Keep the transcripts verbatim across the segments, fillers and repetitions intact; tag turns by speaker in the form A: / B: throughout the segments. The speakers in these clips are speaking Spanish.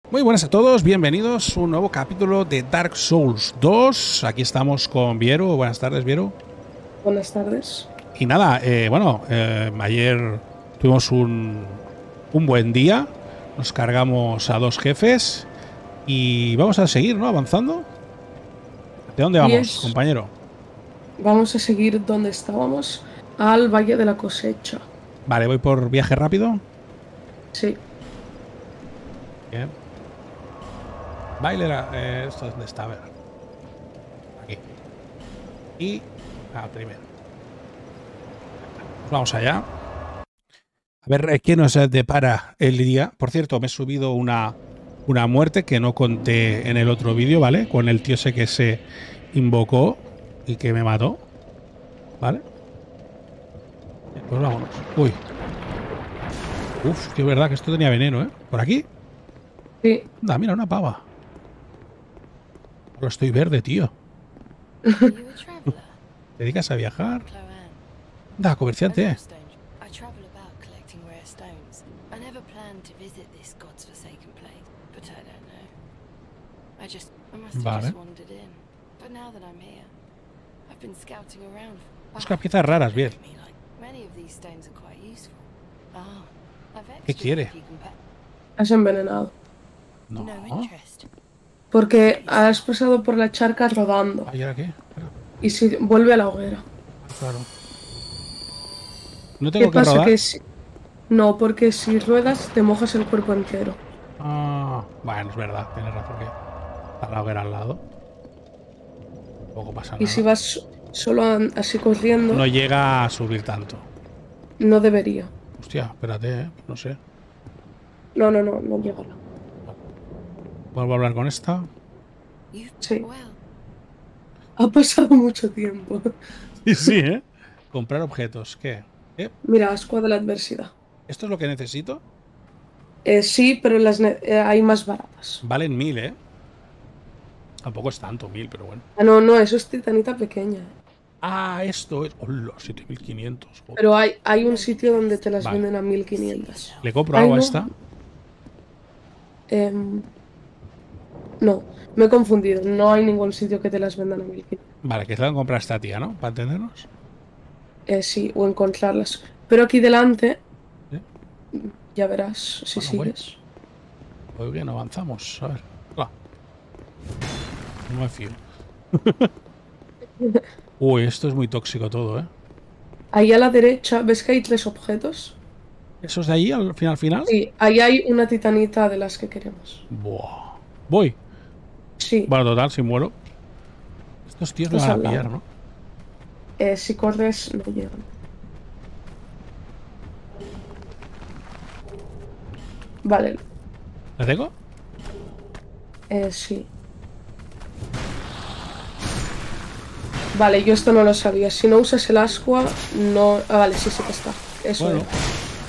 A: Muy buenas a todos, bienvenidos a un nuevo capítulo de Dark Souls dos. Aquí estamos con Viero. Buenas tardes, Viero.
B: Buenas tardes.
A: Y nada, eh, bueno, eh, ayer tuvimos un, un buen día. Nos cargamos a dos jefes y vamos a seguir, ¿no? Avanzando. ¿De dónde vamos,
B: Yes.
A: compañero?
B: Vamos a seguir donde estábamos, al Valle de la Cosecha.
A: Vale, voy por viaje rápido.
B: Sí.
A: Bien. Bailera, eh, ¿esto dónde está? A ver. Aquí. Y al primero. Pues vamos allá. A ver qué nos depara el día. Por cierto, me he subido una, una muerte que no conté en el otro vídeo, ¿vale? Con el tío ese que se invocó y que me mató. ¿Vale? Pues vámonos. Uy. Uf, que es verdad que esto tenía veneno, ¿eh? ¿Por aquí?
B: Sí.
A: Da, mira, una pava. Pero estoy verde, tío. ¿Te dedicas a viajar? Da, comerciante. Vale. Busca piezas raras, bien. ¿Qué quiere?
B: Has envenenado.
A: No.
B: Porque has pasado por la charca rodando.
A: ¿Y ahora qué? Espera.
B: Y si vuelve a la hoguera.
A: Claro. ¿No
B: ¿Qué
A: tengo que
B: pasa?
A: rodar?
B: Que si... No, porque si ruedas te mojas el cuerpo entero.
A: Ah, bueno, es verdad. Tienes razón que está la hoguera al lado. Tampoco pasa nada.
B: Y si vas solo así corriendo...
A: No llega a subir tanto.
B: No debería.
A: Hostia, espérate, ¿eh? No sé.
B: No, no, no, no llegará.
A: Vuelvo a hablar con esta.
B: Sí. Ha pasado mucho tiempo.
A: Sí, sí, ¿eh? Comprar objetos. ¿Qué? ¿Eh?
B: Mira, ascua de la adversidad.
A: ¿Esto es lo que necesito?
B: Eh, sí, pero las eh, hay más baratas.
A: Valen mil, ¿eh? Tampoco es tanto, mil, pero bueno.
B: Ah, no, no, eso es titanita pequeña.
A: Ah, esto es... ¡Hola! siete mil quinientos.
B: Pero hay, hay un sitio donde te las
A: Vale.
B: venden a mil quinientos.
A: ¿Le compro
B: Ay,
A: algo a
B: no.
A: esta?
B: Eh, no, me he confundido. No hay ningún sitio que te las vendan a mil quinientos.
A: Vale, que se la comprar a esta tía, ¿no? Para entendernos.
B: Eh, sí, o encontrarlas. Pero aquí delante,
A: ¿Eh?
B: ya verás si
A: Bueno, voy.
B: sigues.
A: Voy bien, avanzamos. A ver. Hola. No me fío. Uy, esto es muy tóxico todo, ¿eh?
B: Ahí a la derecha, ¿ves que hay tres objetos?
A: ¿Eso es de ahí al final final?
B: Sí, ahí hay una titanita de las que queremos.
A: Buah. Voy.
B: Sí.
A: Bueno, total, si muero. Estos tíos me
B: Estás
A: van a
B: al
A: pillar,
B: lado.
A: ¿no?
B: Eh, si corres, no llegan. Vale,
A: ¿La tengo?
B: eh, sí. Vale, yo esto no lo sabía. Si no usas el ascua, no... Ah, vale, sí, sí que está. Eso
A: Bueno.
B: era.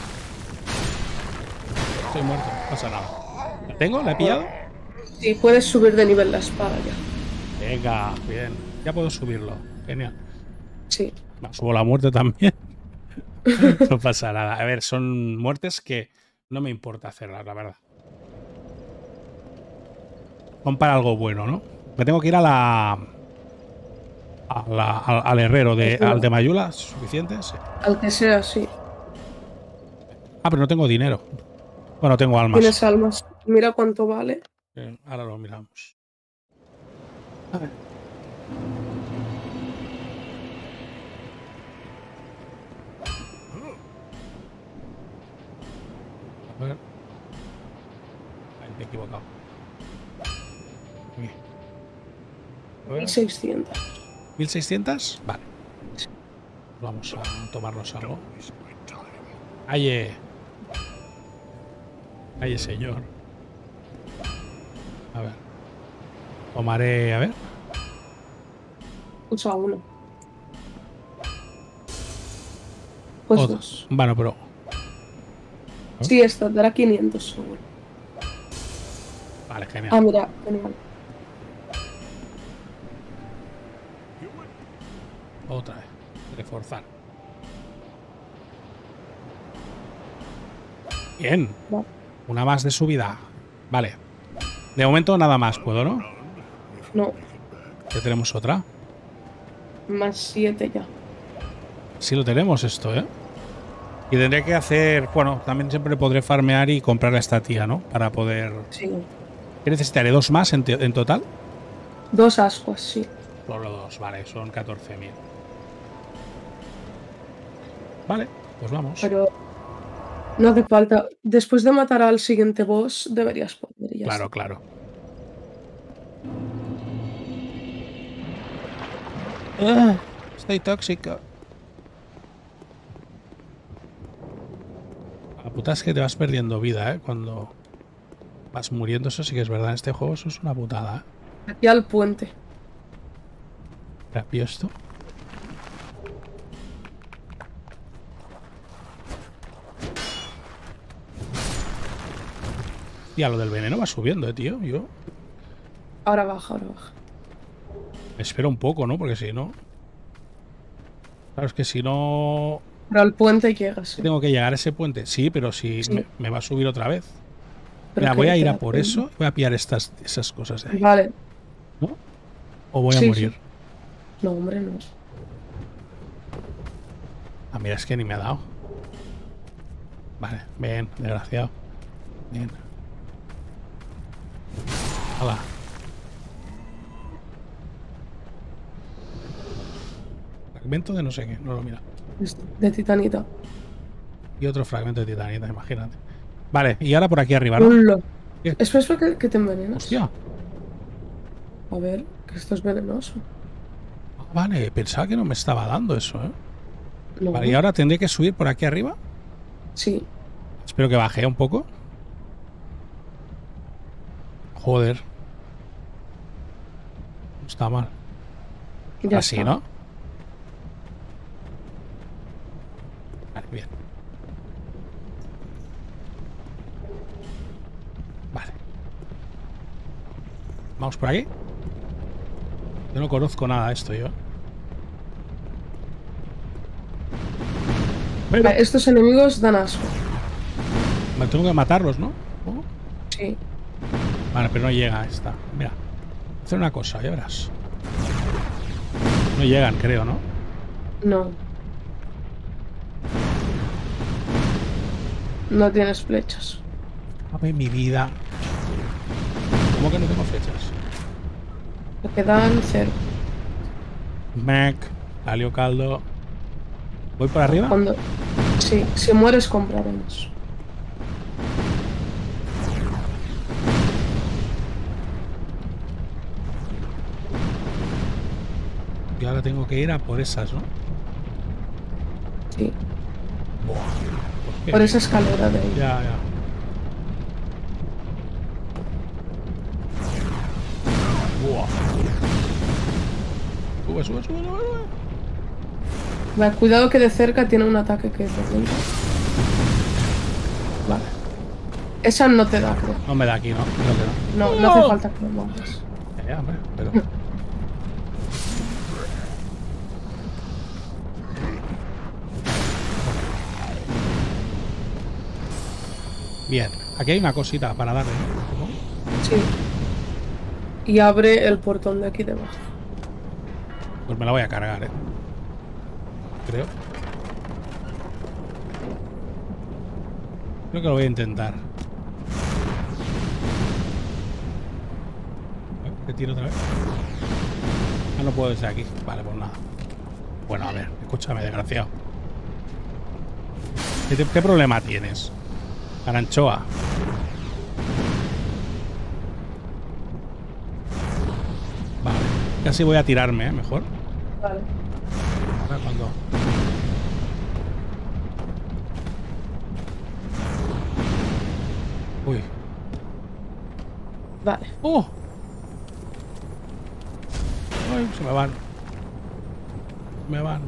A: Estoy muerto. No pasa nada. ¿La tengo? ¿La he pillado?
B: Sí, puedes subir de nivel la espada ya.
A: Venga, bien. Ya puedo subirlo. Genial.
B: Sí.
A: No, subo la muerte también. No pasa nada. A ver, son muertes que no me importa hacerlas, la verdad. Son para algo bueno, ¿no? Me tengo que ir a la... A la al, al herrero de, al de Mayula. ¿Suficiente? Sí.
B: Al que sea, sí.
A: Ah, pero no tengo dinero. Bueno, tengo almas.
B: Tienes almas. Mira cuánto vale.
A: Eh, ahora lo miramos. A ver. A ver. Ahí me he equivocado. Aquí. A ver.
B: mil seiscientos.
A: ¿mil seiscientos? Vale. Vamos a tomarnos algo. Aye. Aye, señor. A ver. Tomaré, a ver.
B: Usa uno. Pues
A: Otro.
B: dos.
A: Bueno, pero...
B: Sí, esta dará quinientos seguro.
A: Vale, genial.
B: Ah, mira, genial.
A: Otra vez. Reforzar. Bien.
B: Vale.
A: Una más de subida. Vale. De momento nada más puedo, ¿no?
B: No,
A: Ya tenemos otra.
B: más siete ya.
A: Sí lo tenemos esto, ¿eh? Y tendré que hacer... Bueno, también siempre podré farmear y comprar a esta tía, ¿no? Para poder...
B: Sí.
A: ¿Qué necesitaré? ¿Dos más en, en total?
B: Dos ascuas, sí.
A: Solo dos, vale, son catorce mil. Vale, pues vamos.
B: Pero no hace falta. Después de matar al siguiente boss, deberías poder y ya
A: Claro,
B: está.
A: claro. Ah, estoy tóxico. La puta es que te vas perdiendo vida, ¿eh? Cuando vas muriendo, eso sí que es verdad. En este juego eso es una putada, ¿eh?
B: Aquí al puente.
A: Rápido esto. Ya, lo del veneno va subiendo, eh, tío. Yo
B: Ahora baja, ahora baja.
A: me espero un poco, ¿no? Porque si no... Claro, es que si no...
B: Pero al puente llegas, sí.
A: Tengo que llegar a ese puente. Sí, pero si
B: Sí.
A: me, me va a subir otra vez.
B: Pero
A: Mira,
B: que
A: voy a
B: te
A: ir
B: da
A: a por
B: pena.
A: eso. Voy a pillar estas, esas cosas de ahí.
B: Vale.
A: ¿No? O voy a
B: Sí,
A: morir.
B: sí. No, hombre, no.
A: Ah, mira, es que ni me ha dado. Vale, bien, desgraciado. Bien. Hala. Fragmento de no sé qué, no lo mira.
B: Esto, de titanita.
A: Y otro fragmento de titanita, imagínate. Vale, y ahora por aquí arriba, ¿no?
B: Hola.
A: ¿Qué?
B: Espera, espera, que, que te envenenas.
A: Hostia.
B: A ver, que esto es venenoso.
A: Ah, vale, pensaba que no me estaba dando eso, ¿eh?
B: No.
A: Vale, y ahora tendré que subir por aquí arriba.
B: Sí.
A: Espero que baje un poco. Joder. No está mal.
B: Ya
A: Así,
B: está.
A: ¿no? Vale, bien. Vale. Vamos por aquí. Yo no conozco nada de esto, yo. Pero
B: Vale, estos enemigos dan asco.
A: me tengo que matarlos, ¿no? ¿Oh?
B: Sí.
A: Vale, pero no llega esta. Mira. Voy a hacer una cosa, ya verás. No llegan, creo, ¿no?
B: No. No tienes flechas.
A: A ver, mi vida. ¿Cómo que no tengo flechas?
B: Te quedan cero.
A: Mac, Alio Caldo. ¿Voy por arriba?
B: Cuando... Sí, si mueres compraremos.
A: Y ahora tengo que ir a por esas, ¿no?
B: Sí.
A: Buah, pues qué
B: Por
A: bien.
B: esa escalera de ahí.
A: Ya, ya. Buah. Sube, sube, sube, sube, sube.
B: Vale, cuidado que de cerca tiene un ataque que revienta. Vale. Esa no te da, creo.
A: No me da aquí, ¿no? Creo que no.
B: No, no hace falta que lo mates.
A: Ya, ya, hombre, pero... Bien. Aquí hay una cosita para darle, ¿no?
B: Sí. Y abre el portón de aquí debajo.
A: Pues me la voy a cargar, ¿eh? Creo. Creo que lo voy a intentar. ¿Qué tiro otra vez? Ah, no puedo desde aquí. Vale, pues nada. Bueno, a ver, escúchame, desgraciado. ¿Qué, te- qué problema tienes? Aranchoa. Vale. Casi voy a tirarme, ¿eh? Mejor.
B: Vale.
A: Ahora cuando... Uy.
B: Vale.
A: ¡Oh! Ay, se me van. Me van.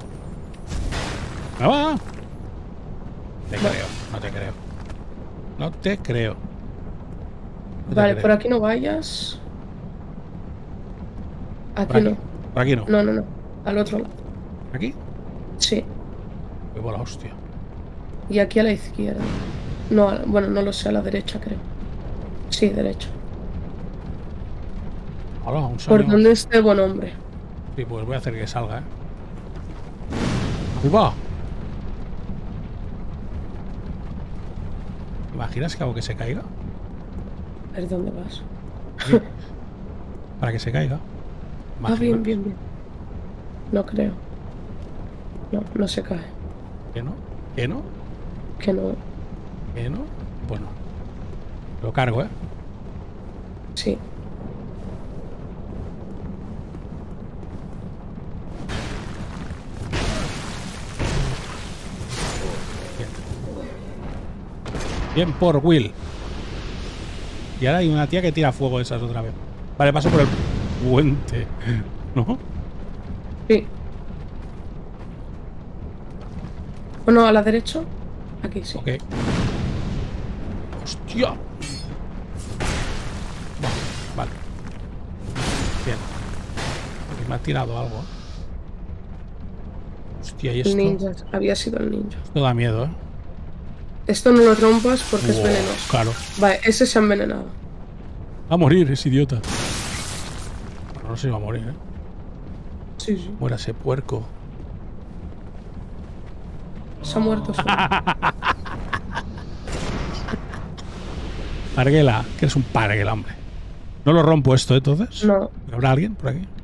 A: ¡Me van! Te creo, no te creo. No te creo. No te
B: Vale,
A: creo.
B: por aquí no vayas. Aquí,
A: Por aquí.
B: no.
A: Por aquí no.
B: No, no, no. Al otro lado.
A: ¿Aquí?
B: Sí.
A: Me voy la hostia.
B: Y aquí a la izquierda. No, a- bueno, no lo sé, a la derecha creo. Sí, derecha.
A: Hola, un
B: Por
A: sonido.
B: donde esté buen hombre.
A: Sí, pues voy a hacer que salga, ¿eh? ¡Ahí va! ¿Te imaginas que hago que se caiga?
B: A ver dónde vas.
A: Sí. Para que se caiga.
B: Ah, bien,
A: ¿Imaginas?
B: bien, bien. No creo. No, no se cae.
A: ¿Que no? ¿Que no?
B: Que no.
A: ¿Que no? Bueno. Lo cargo, ¿eh?
B: Sí.
A: Bien. Bien por Will. Y ahora hay una tía que tira fuego de esas otra vez. Vale, paso por el puente. ¿No?
B: Sí. Bueno, a la derecha. Aquí sí.
A: Ok. ¡Hostia! Vale. Bien. Aquí me ha tirado algo. ¿eh? Hostia, ¿y esto?
B: El ninja. Había sido el ninja.
A: Esto da miedo, ¿eh?
B: Esto no lo rompas porque es
A: Wow,
B: venenoso.
A: claro.
B: Vale, ese se ha envenenado.
A: Va a morir, es idiota. Bueno, no se va a morir, ¿eh?
B: Sí, sí.
A: Muera ese puerco.
B: Se ha muerto solo.
A: Parguela, que eres un parguela, hombre. No lo rompo esto, ¿eh? Entonces.
B: No.
A: ¿Habrá alguien por aquí?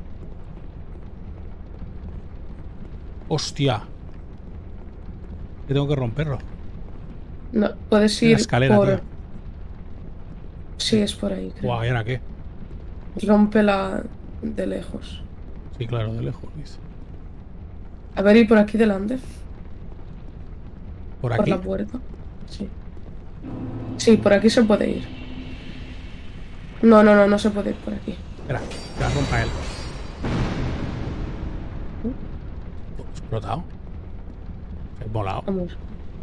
A: Hostia. Que tengo que romperlo.
B: No. Puedes
A: En la
B: ir
A: escalera,
B: por...
A: tío.
B: Sí, es por ahí, creo.
A: Guau, ¿y ahora qué?
B: Rómpela de lejos.
A: Sí, claro, de lejos, dice.
B: A ver, y por aquí delante.
A: Por
B: Por
A: aquí.
B: la puerta. Sí. Sí, por aquí se puede ir. No, no, no, no se puede ir por aquí.
A: Espera, que la rompa él. Explotado. He volado.
B: Vamos.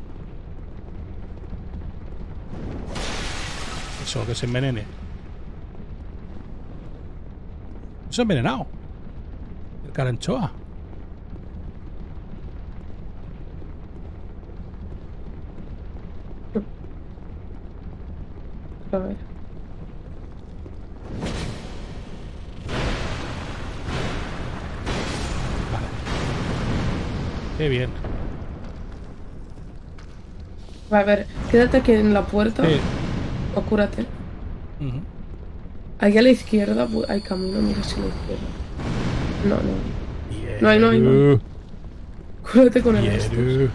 A: Eso, que se envenene. Se ha envenenado. El caranchoa.
B: A ver.
A: Vale. Qué bien.
B: Va, a ver, quédate aquí en la puerta
A: Sí.
B: o cúrate.
A: Ujú.
B: Ahí a la izquierda pu- hay camino, mira si a la izquierda. No, no.
A: Yeah.
B: No hay, no hay, no hay. Cúrate con el
A: Yeah.
B: estos.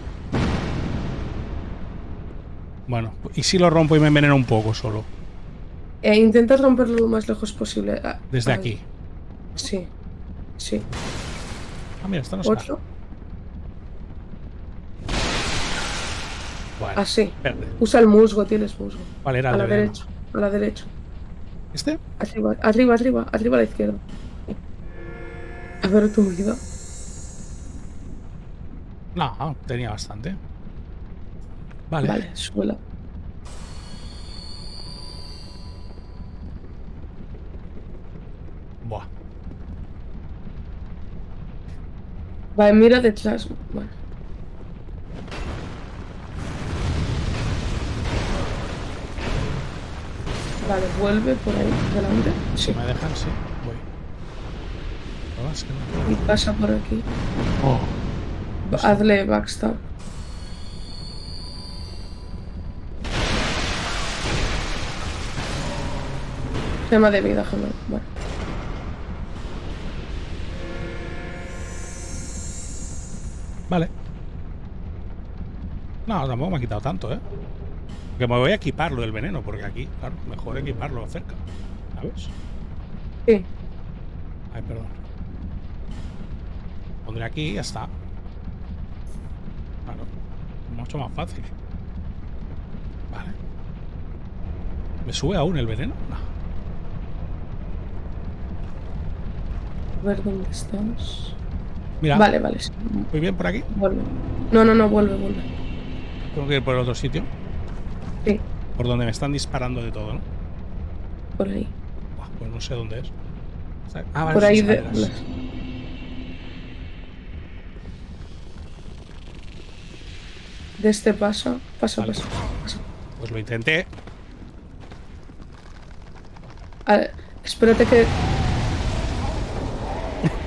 A: Bueno, ¿y si lo rompo y me enveneno un poco solo?
B: E intenta romperlo lo más lejos posible. Ah,
A: Desde
B: ah,
A: aquí.
B: Sí. Sí.
A: Ah, mira, esto no está.
B: Otro.
A: Bueno,
B: Así.
A: verde.
B: Usa el musgo, tienes musgo.
A: ¿Cuál era
B: A
A: el
B: la
A: de veneno?
B: derecha. A la derecha.
A: ¿Este?
B: Arriba, arriba, arriba, arriba a la izquierda. A ver tu vida.
A: No, tenía bastante. Vale.
B: Vale, suela.
A: Buah.
B: Vale, mira detrás. Vale. Vale, vuelve por ahí, delante.
A: Si
B: Sí.
A: me dejan, sí. Voy. No, es que no.
B: Y pasa por aquí.
A: Oh.
B: Hazle backstab. Gema de vida, gema. Bueno.
A: Vale. No, tampoco me ha quitado tanto, ¿eh? Que me voy a equipar lo del veneno, porque aquí, claro, mejor equiparlo cerca. ¿Sabes?
B: Sí.
A: Ay, perdón. Pondré aquí y ya está. Claro. Mucho más fácil. Vale. ¿Me sube aún el veneno? No.
B: A ver dónde estás.
A: Mira.
B: Vale, vale. Sí.
A: ¿Muy bien por aquí?
B: Vuelve. No, no, no, vuelve, vuelve.
A: Tengo que ir por el otro sitio.
B: Sí,
A: Por donde me están disparando de todo, ¿no?
B: por ahí.
A: Buah, pues no sé dónde es. Ah, vale,
B: Por
A: sus
B: ahí de...
A: escaleras.
B: De este paso. Pasa,
A: Vale.
B: pasa, pasa.
A: Pues lo intenté.
B: A ver, espérate que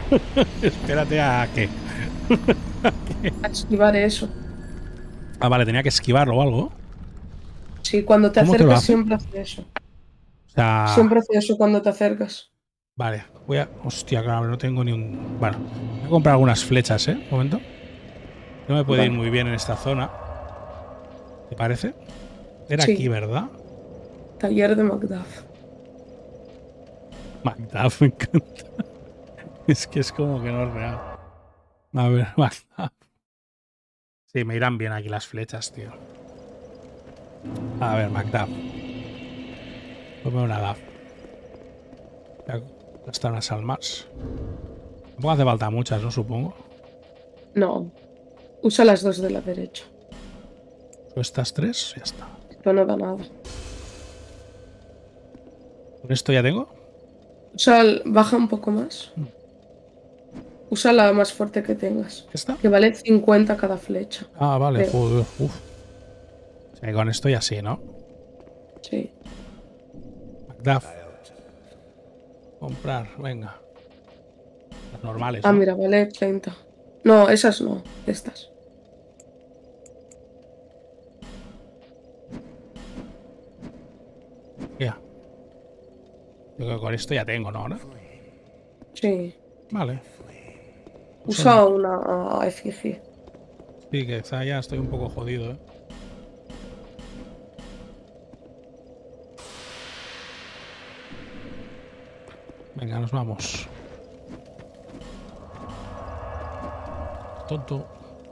A: Espérate a qué.
B: A esquivar eso.
A: Ah, vale, tenía que esquivarlo o algo.
B: Sí, cuando te
A: ¿Cómo te lo
B: acercas
A: hace?
B: siempre hace eso.
A: O sea,
B: Siempre hace eso cuando te acercas.
A: vale, voy a... Hostia, claro, no tengo ni un... Bueno, voy a comprar algunas flechas, ¿eh? Un momento. No me puede ir
B: Vale.
A: muy bien en esta zona. ¿Te parece? Era
B: Sí.
A: aquí, ¿verdad?
B: Taller de Macduff.
A: Macduff me encanta. Es que es como que no es real. A ver, Macduff. Sí, me irán bien aquí las flechas, tío. A ver, Macduff. Ponme una D A F. Ya están las almas. Tampoco hace falta muchas, ¿no? Supongo.
B: No. Usa las dos de la derecha.
A: Con estas tres, ya está.
B: Esto no da nada.
A: ¿Con esto ya tengo?
B: Usa el- baja un poco más. Usa la más fuerte que tengas.
A: ¿Esta?
B: Que vale cincuenta cada flecha.
A: Ah, vale,
B: Creo.
A: joder. Uf. O sea, con esto ya sí, ¿no?
B: Sí.
A: Macduff. Comprar, venga. Las normales,
B: Ah,
A: ¿no?
B: mira, vale treinta. No, esas no. Estas.
A: Ya. Yo creo que con esto ya tengo, ¿no? Ahora.
B: Sí.
A: Vale.
B: Usa una efigie.
A: Sí, que quizá ya estoy un poco jodido, ¿eh? Venga, nos vamos. Tonto.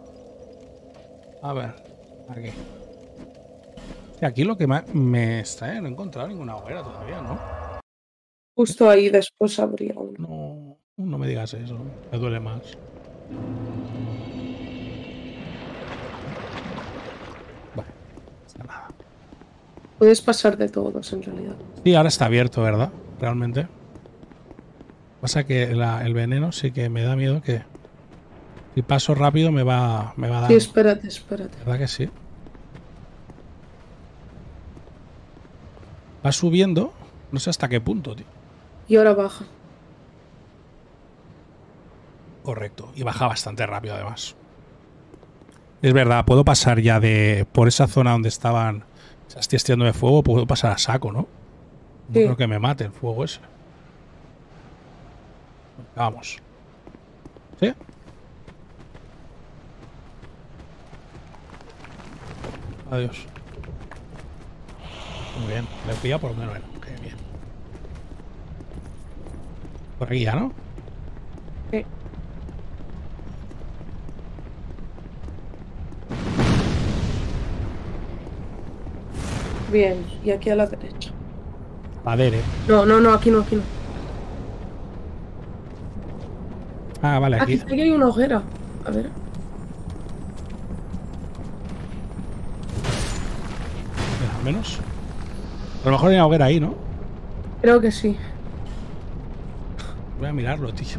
A: A ver, aquí. Y aquí lo que me, me extrae, no he encontrado ninguna hoguera todavía, ¿no?
B: Justo ahí después habría uno.
A: No, no me digas eso, me duele más. Vale, no pasa nada.
B: Puedes pasar de todos en realidad.
A: Sí, ahora está abierto, ¿verdad? Realmente. Pasa que la- el veneno sí que me da miedo que si paso rápido me va, me va a dar.
B: Sí, espérate, espérate.
A: ¿Verdad que sí? Va subiendo, no sé hasta qué punto, tío.
B: Y ahora baja.
A: Correcto. Y baja bastante rápido, además. Es verdad, puedo pasar ya de... Por esa zona donde estaban esas tías tirando de fuego, puedo pasar a saco, ¿no? No
B: Sí.
A: creo que me mate el fuego ese. Vamos. ¿Sí? Adiós. Muy bien. Le pilla por lo menos. Qué bien. Por aquí ya, ¿no?
B: Sí. Bien, y aquí a la derecha.
A: Padere.
B: No, no, no, aquí no, aquí no.
A: Ah, vale,
B: Aquí,
A: aquí.
B: aquí hay una hoguera. A ver.
A: Mira, al menos. A lo mejor hay una hoguera ahí, ¿no?
B: Creo que sí.
A: Voy a mirarlo, tío.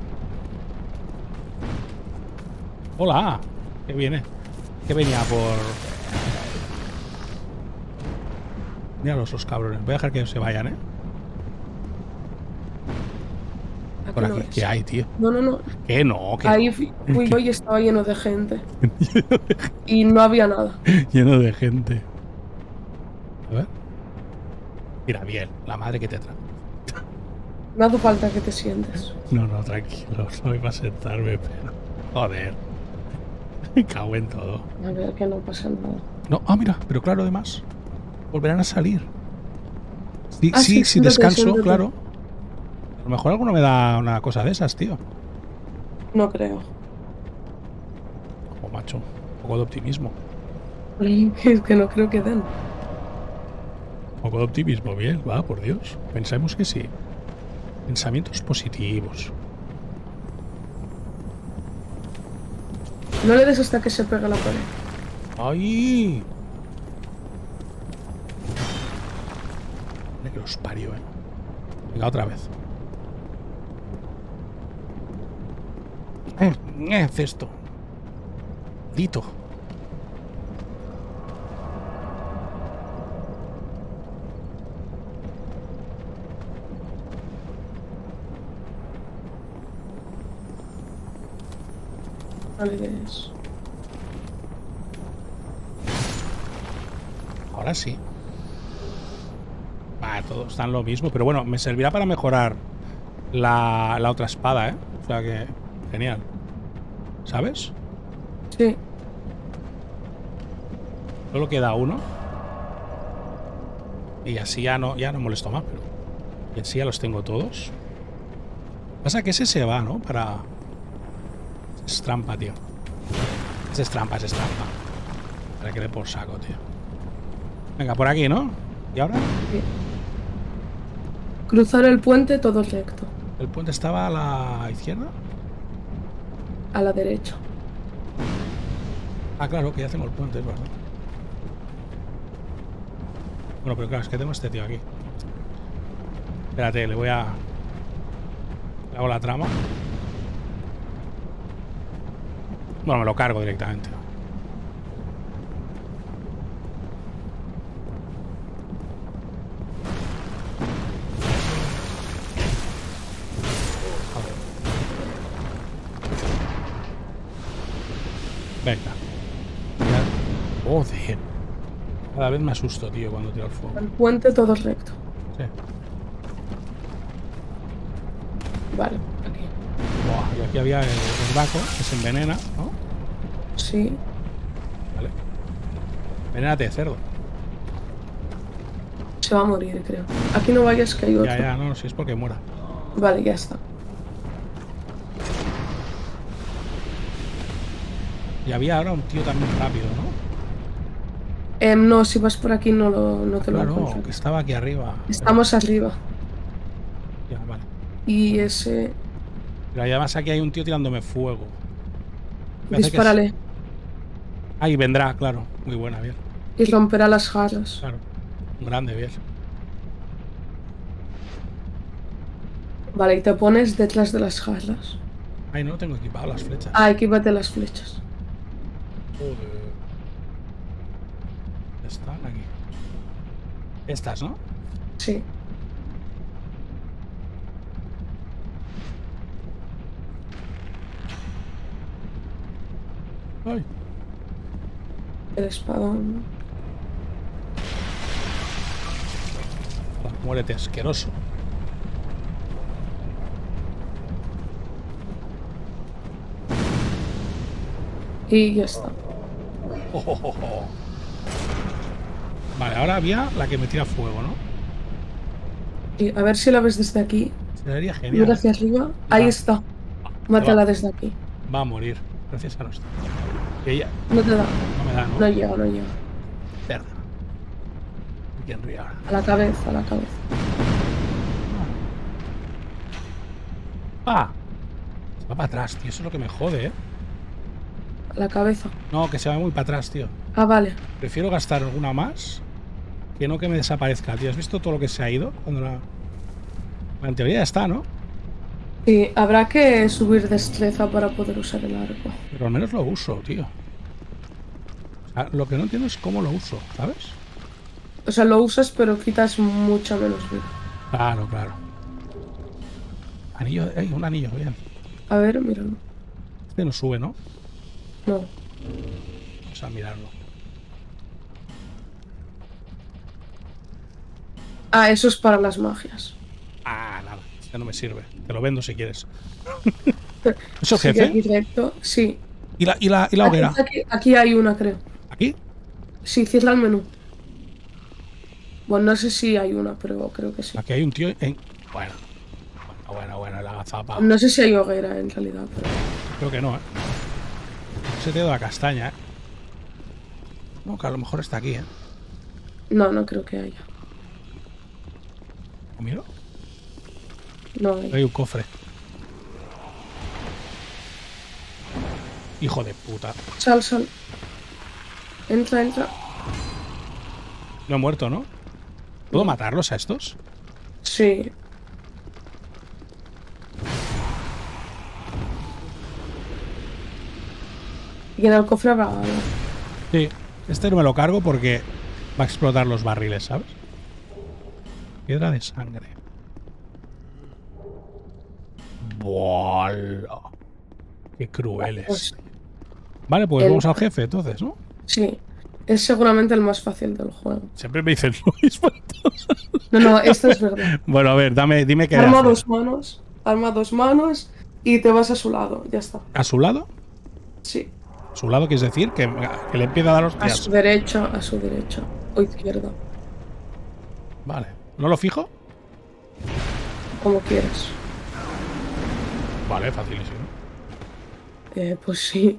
A: Hola. ¿Qué viene? ¿Qué venía por...? Míralos los cabrones. Voy a dejar que se vayan, ¿eh?
B: Aquí
A: Por
B: no
A: aquí.
B: es.
A: ¿Qué hay, tío?
B: No, no, no.
A: ¿Qué no? ¿Qué
B: Ahí
A: no?
B: fui fui yo y estaba lleno de gente. Y no había nada.
A: Lleno de gente. A ver. Mira, bien. La madre que te trae.
B: No hace falta que te sientes.
A: No, no, tranquilo. No iba a sentarme, pero... Joder. Me cago en todo.
B: A ver, que no pasa nada.
A: No, ah, mira. Pero claro, además. Volverán a salir. Sí,
B: Ah,
A: sí,
B: sí,
A: si
B: siéntate,
A: descanso,
B: siéntate.
A: claro. A lo mejor alguno me da una cosa de esas, tío.
B: No creo.
A: Oh, macho. Un poco de optimismo.
B: Es que no creo que den.
A: Un poco de optimismo, bien. Va, por Dios. Pensemos que sí. Pensamientos positivos.
B: No le des hasta que se pegue la pared.
A: ¡Ay! Mira que los parió, eh. Venga, otra vez. Eh, eh, cesto. Dito.
B: Vale, de eso.
A: Ahora sí. Ah, todos están lo mismo, pero bueno, me servirá para mejorar la, la otra espada, ¿eh? O sea que, genial. ¿Sabes?
B: Sí.
A: Solo queda uno. Y así ya no, ya no molesto más, pero... Y así ya los tengo todos. Pasa que ese se va, ¿no? Para... Es trampa, tío. Ese es trampa, ese es trampa. Para que le por saco, tío. Venga, por aquí, ¿no? ¿Y ahora?
B: Sí. Cruzar el puente todo recto.
A: ¿El puente estaba a la izquierda?
B: A la derecha.
A: Ah, claro, que ya tengo el puente, es verdad. Bueno, pero claro, es que tengo a este tío aquí. Espérate, le voy a... Le hago la trama. Bueno, me lo cargo directamente. Venga. Ya. Joder. Cada vez me asusto, tío, cuando tiro el fuego.
B: El puente todo recto.
A: Sí.
B: Vale, aquí.
A: Buah, y aquí había el, el vaco que se envenena, ¿no?
B: Sí.
A: Vale. Envenénate, cerdo.
B: Se va a morir, creo. Aquí no vayas que hay otro.
A: Ya, ya, no, si es porque muera.
B: Vale, ya está.
A: Y había ahora un tío también rápido, ¿no?
B: Eh, no, si vas por aquí no, lo, no te lo
A: Claro,
B: encuentras.
A: que estaba aquí arriba.
B: Estamos arriba.
A: Ya, vale.
B: Y ese...
A: Pero además aquí hay un tío tirándome fuego. Me hace que
B: Dispárale.
A: es- Ahí vendrá, claro. Muy buena, bien.
B: Y romperá las jarras.
A: Claro. Grande, bien.
B: Vale, y te pones detrás de las jarras.
A: Ay, no tengo equipado las flechas.
B: Ah, equípate las flechas.
A: Joder. Están aquí. Estas, ¿no?
B: Sí.
A: Ay.
B: El espadón.
A: Muérete, asqueroso.
B: Y ya está.
A: Oh, oh, oh, oh. Vale, ahora había la que me tira fuego, ¿no?
B: Y a ver si la ves desde aquí.
A: Sería genial.
B: Mira hacia arriba. Ahí
A: Va.
B: está.
A: Va,
B: Mátala desde aquí.
A: va a morir. Gracias a nuestra. Y ella
B: No te da.
A: no me da, ¿no?
B: No llega, no llega.
A: Cerda. ¿Quién ríe ahora?
B: A la cabeza, a la cabeza.
A: ¡Ah! Se va para atrás, tío. Eso es lo que me jode, ¿eh?
B: A la cabeza.
A: No, que se va muy para atrás, tío.
B: Ah, vale.
A: Prefiero gastar alguna más que no que me desaparezca, tío. ¿Has visto todo lo que se ha ido? Cuando la... En teoría ya está, ¿no?
B: Sí, habrá que subir destreza para poder usar el arco.
A: Pero al menos lo uso, tío. O sea, lo que no entiendo es cómo lo uso, ¿sabes?
B: O sea, lo usas pero quitas mucha menos vida.
A: Claro, claro. Anillo, ¡ey! Un anillo, bien.
B: A ver, míralo.
A: Este no sube, ¿no?
B: No.
A: Vamos a mirarlo.
B: Ah, eso es para las magias.
A: Ah, nada. Este no me sirve. Te lo vendo si quieres. ¿Eso,
B: Sigue
A: jefe?
B: aquí recto. Sí.
A: ¿Y la, y la, y la
B: Aquí,
A: hoguera?
B: aquí, aquí hay una, creo.
A: ¿Aquí?
B: Sí, cierra el menú. Bueno, no sé si hay una, pero creo que sí.
A: Aquí hay un tío en... Bueno. Bueno, bueno, bueno. La gazapa.
B: No sé si hay hoguera en realidad, pero...
A: Creo que no, ¿eh? Se te da la castaña, ¿eh? No, que a lo mejor está aquí, ¿eh?
B: No, no creo que haya.
A: ¿Lo miro?
B: No hay.
A: Hay un cofre. Hijo de puta.
B: Sal, sal. Entra, entra.
A: No he muerto, ¿no? ¿Puedo matarlos a estos?
B: Sí. Y en el cofre habrá algo.
A: Sí. Este no me lo cargo porque va a explotar los barriles, ¿sabes? Piedra de sangre. ¡Bola! Qué crueles.
B: Pues
A: Vale, pues
B: El-
A: vamos al jefe entonces, ¿no?
B: Sí, es seguramente el más fácil del juego.
A: Siempre me dicen lo mismo.
B: No, no, esto es verdad.
A: Bueno, a ver, dame, dime qué
B: Arma
A: hacer.
B: dos manos, arma dos manos y te vas a su lado, ya está.
A: ¿A su lado?
B: Sí,
A: ¿A su lado quieres decir? Que, que le empieza a dar
B: a
A: hostias.
B: su derecha, a su derecha o izquierda,
A: Vale. ¿No lo fijo?
B: como quieras.
A: Vale, facilísimo.
B: Eh, pues sí.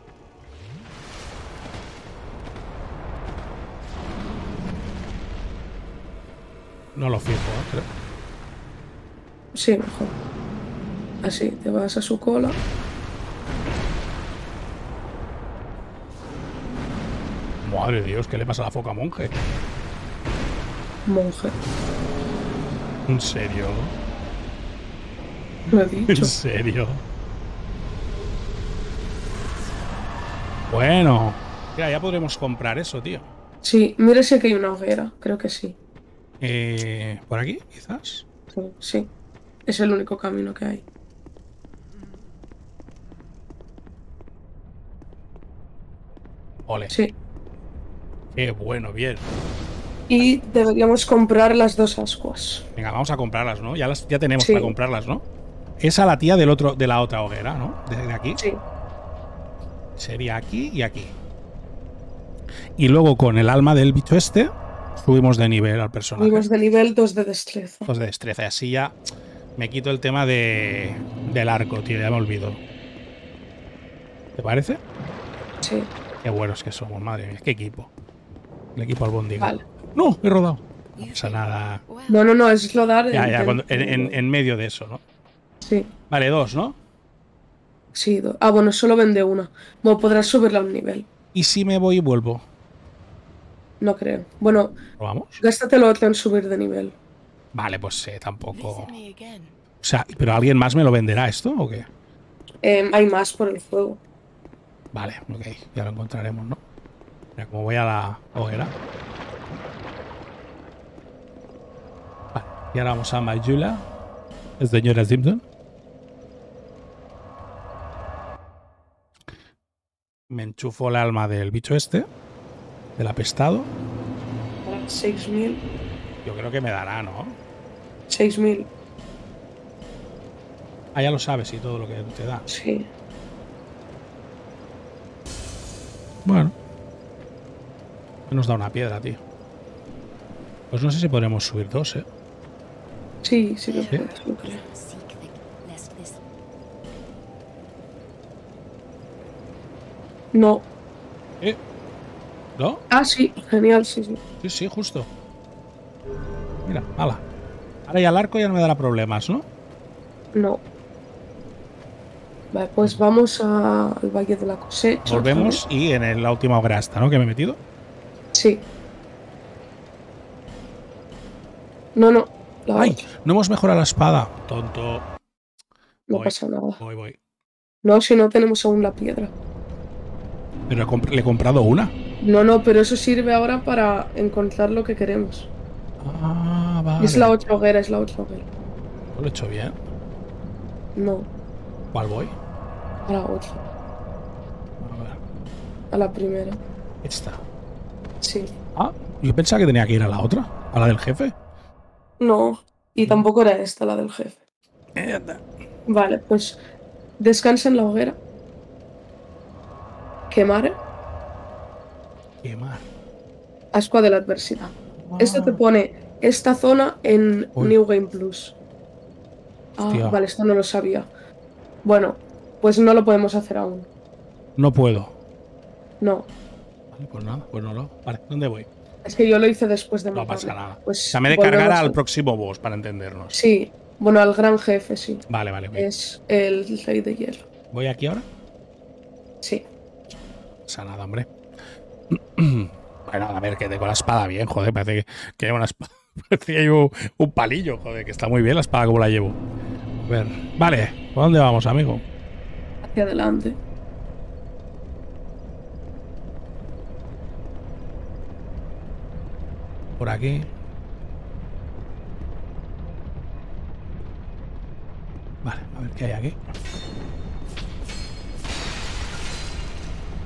A: No lo fijo, ¿eh? Creo.
B: Sí, mejor. Así, te vas a su cola.
A: Madre de Dios, ¿qué le pasa a la foca monje?
B: Monje.
A: ¿En serio?
B: Lo he dicho.
A: ¿En serio? Bueno. Mira, ya podremos comprar eso, tío.
B: Sí, mira si aquí hay una hoguera. Creo que sí.
A: Eh, ¿Por aquí, quizás?
B: Sí, sí. Es el único camino que hay.
A: Ole.
B: Sí.
A: Qué bueno, bien.
B: Y deberíamos comprar las dos ascuas.
A: Venga, vamos a comprarlas, ¿no? Ya las ya tenemos
B: Sí.
A: para comprarlas, ¿no? Esa la tía del otro, de la otra hoguera, ¿no? De, de aquí.
B: Sí.
A: Sería aquí y aquí. Y luego con el alma del bicho este, subimos de nivel al personaje.
B: Subimos de nivel dos de destreza.
A: Dos de destreza. Y así ya me quito el tema de, del arco, tío. Ya me olvido. ¿Te parece?
B: Sí.
A: Qué buenos que somos, madre mía. Qué equipo. El equipo albóndiga.
B: Vale.
A: No, he rodado. No pasa nada.
B: No, no, no, es lo dar.
A: Ya,
B: en-
A: ya,
B: en-
A: cuando- en, en- en medio de eso, ¿no?
B: Sí.
A: Vale, dos, ¿no?
B: Sí. do- Ah, bueno, solo vende una. Bueno, podrás subirla a un nivel.
A: Y si me voy y vuelvo.
B: No creo. Bueno,
A: ¿Probamos?
B: gástate lo otro en subir de nivel.
A: Vale, pues eh, tampoco. O sea, ¿pero alguien más me lo venderá esto o qué?
B: Eh, hay más por el juego.
A: Vale, ok, ya lo encontraremos, ¿no? Mira, como voy a la hoguera. Vale, y ahora vamos a Mayula, el señora Simpson. Me enchufo el alma del bicho este, del apestado.
B: seis mil.
A: Yo creo que me dará, ¿no?
B: seis mil.
A: Ah, ya lo sabes y todo lo que te da.
B: Sí.
A: Bueno. Nos da una piedra, tío. Pues no sé si podremos subir dos, ¿eh?
B: Sí, sí que
A: ¿Sí?
B: puedes, lo creo. No.
A: ¿Eh? ¿No?
B: Ah, sí, genial, sí, sí.
A: Sí, sí, justo. Mira, ala. Ahora ya el arco ya no me dará problemas, ¿no?
B: No. Vale, pues vamos a- al Valle de la Cosecha.
A: Volvemos y en el- la última hoguera esta, ¿no? Que me he metido.
B: Sí. No, no. La
A: ¡Ay!
B: otra.
A: No hemos mejorado la espada. Tonto.
B: No
A: Voy.
B: pasa nada.
A: Voy, voy.
B: No, si no tenemos aún la piedra.
A: Pero he comp- le he comprado una.
B: No, no, pero eso sirve ahora para encontrar lo que queremos.
A: Ah, vale.
B: Es la otra hoguera, es la otra hoguera.
A: Lo he hecho bien.
B: No,
A: ¿Cuál voy?
B: a la otra.
A: A ver.
B: A la primera.
A: Esta.
B: Sí.
A: Ah, yo pensaba que tenía que ir a la otra. A la del jefe.
B: No. Y tampoco era esta la del jefe.
A: Mierda.
B: Vale, pues descansa en la hoguera. Quemar.
A: Quemar.
B: Ascua de la adversidad.
A: Ah.
B: Esto te pone esta zona en
A: Uy.
B: New Game Plus. Ah,
A: Hostia.
B: vale, esto no lo sabía. Bueno, pues no lo podemos hacer aún.
A: No puedo.
B: No.
A: Vale, pues nada, pues no lo. Vale, ¿dónde voy?
B: Es que yo lo hice después de
A: No
B: matarle.
A: pasa nada.
B: Pues
A: O sea, me de cargar
B: volvemos
A: al
B: a-
A: próximo boss para entendernos.
B: Sí, bueno, al gran jefe, sí.
A: Vale, vale, voy.
B: Es el rey de hielo.
A: ¿Voy aquí ahora?
B: Sí.
A: No pasa nada, hombre. Bueno, a ver, que tengo la espada bien, joder. Parece que, que llevo una espada. Parece que llevo un palillo, joder, que está muy bien la espada como la llevo. A ver, vale, ¿por dónde vamos, amigo?
B: Hacia adelante.
A: Por aquí. Vale, a ver qué hay aquí.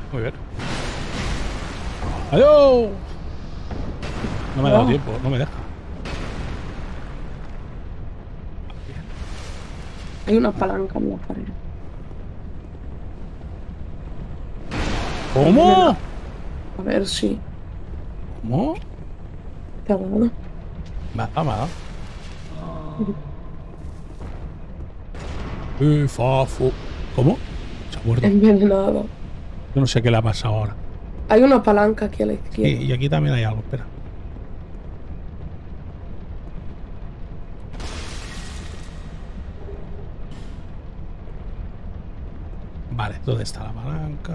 A: Muy bien. ¡Adiós! No me ha dado
B: Oh.
A: tiempo, no me deja.
B: Hay una palanca en la pared.
A: ¿Cómo?
B: A ver si
A: ¿Cómo?
B: te ha dado.
A: Me ha dado, me ha dado. Eh, fa, fu. ¿Cómo? Se ha muerto.
B: Envenenado.
A: Yo no sé qué le ha pasado ahora.
B: Hay una palanca aquí a la
A: Y,
B: izquierda.
A: y aquí también hay algo, espera. Vale, ¿dónde está la palanca?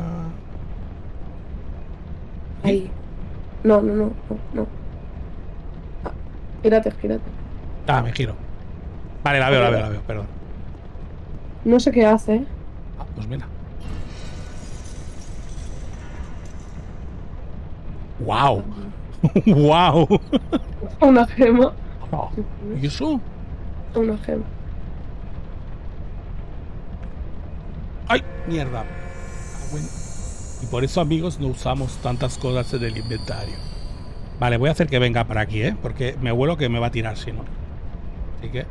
B: Ahí. No, no, no, no, no. Ah, gírate, gírate.
A: Ah, me giro. Vale, la veo, la veo, la veo, perdón.
B: No sé qué hace. ¿eh?
A: Ah, pues mira. ¡Wow! ¡Wow!
B: Una gema.
A: ¿Y eso?
B: Una gema.
A: ¡Ay! ¡Mierda! Ah, bueno. Y por eso, amigos, no usamos tantas cosas en el inventario. Vale, voy a hacer que venga para aquí, ¿eh? Porque me huelo que me va a tirar si no. Así que...